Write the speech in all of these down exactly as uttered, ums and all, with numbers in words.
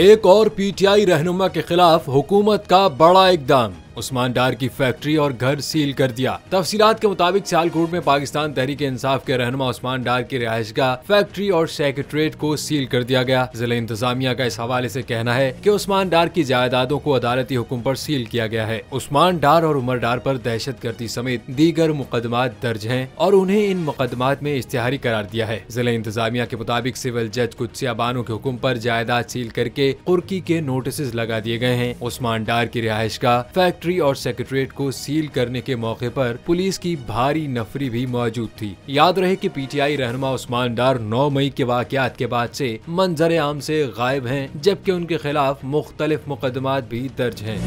एक और पीटीआई रहनुमा के खिलाफ हुकूमत का बड़ा इकदाम। उस्मान डार की फैक्ट्री और घर सील कर दिया। तफसीलात के मुताबिक सियालकोट में पाकिस्तान तहरीक इंसाफ के रहनुमा उस्मान डार की रिहाइशगाह, फैक्ट्री और सेक्रेटरीट को सील कर दिया गया। जिला इंतजामिया का इस हवाले से कहना है कि उस्मान डार की जायदादों को अदालती हुक्म पर सील किया गया है। उस्मान डार और उमर डार पर दहशतगर्दी समेत दीगर मुकदमात दर्ज हैं और उन्हें इन मुकदमात में इश्तिहारी करार दिया है। जिला इंतजामिया के मुताबिक सिविल जज कुदसिया बानो के हुक्म पर जायदाद सील करके कुर्की के नोटिस लगा दिए गए हैं। उस्मान डार की रिहाइशगाह, फैक्ट्री और सेक्रेटरीट को सील करने के मौके पर पुलिस की भारी नफरी भी मौजूद थी। याद रहे कि पीटीआई रहनुमा उस्मान डार नौ मई के वाकयात के बाद से मंजर आम से गायब हैं, जबकि उनके खिलाफ मुख्तलिफ मुकदमात भी दर्ज हैं।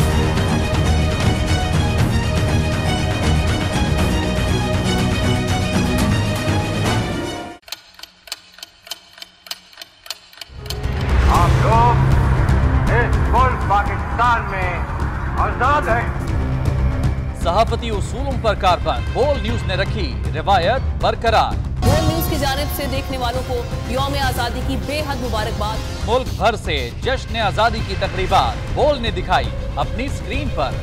आप लोग इस मुल्क पाकिस्तान में आजाद है। सहाफती उसूलों पर कारबंद। बोल न्यूज ने रखी रिवायत बरकरार। बोल न्यूज की जानिब से देखने वालों को यौम आजादी की बेहद मुबारकबाद। मुल्क भर से जश्न आजादी की तकरीबात बोल ने दिखाई अपनी स्क्रीन पर।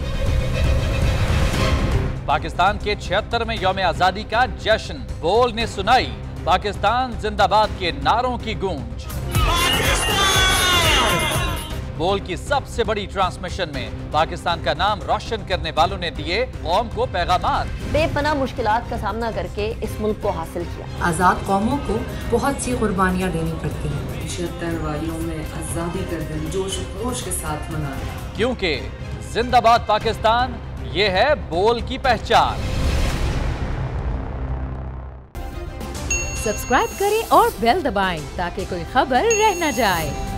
पाकिस्तान के छिहत्तरवें यौम आजादी का जश्न बोल ने सुनाई पाकिस्तान जिंदाबाद के नारों की गूंज। बोल की सबसे बड़ी ट्रांसमिशन में पाकिस्तान का नाम रोशन करने वालों ने दिए कौम को पैगामात। बेपनाह मुश्किलात का सामना करके इस मुल्क को हासिल किया। आजाद कौमों को बहुत सी कुर्बानियां देनी पड़ती हैं। छिहत्तर वालियों में आजादी का दिन जोश खरोश के साथ मनाया, क्योंकि जिंदाबाद पाकिस्तान ये है बोल की पहचान। सब्सक्राइब करें और बेल दबाएं ताकि कोई खबर रह न जाए।